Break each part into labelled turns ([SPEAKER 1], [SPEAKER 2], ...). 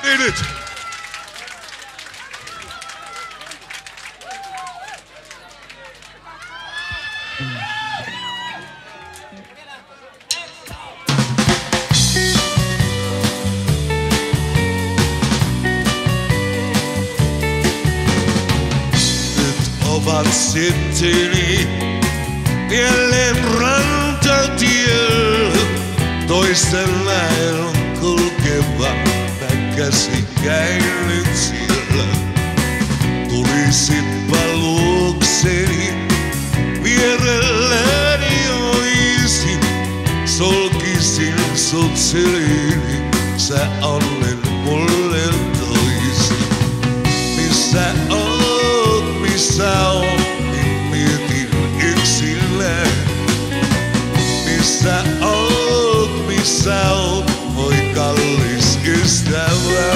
[SPEAKER 1] Niin nyt.
[SPEAKER 2] Ovat sitteni jälleen rantatiellä, toisten näin kulkevan näkäsi käynyt siellä. Tulisitpa luokseni, vierelläni oisin, solkisin sut syliini, sä onnen mulle toisin. Missä oot, missä oot, niin mietin yksinään. Missä oot, voi kallis ystävä.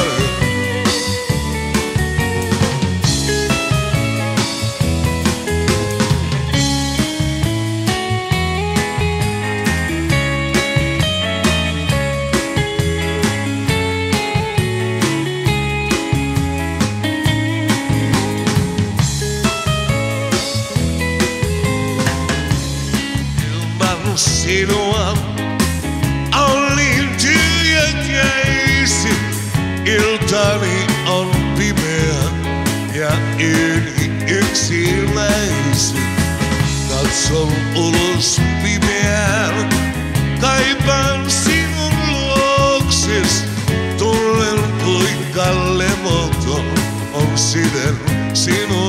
[SPEAKER 2] Sinua olin tyhjäkäisin, iltani on pimeä ja yöni yksinäisin. Katson ulos pimeään, kaipaan sinun luokses. Tunnen kuinka levoton on sydän sinun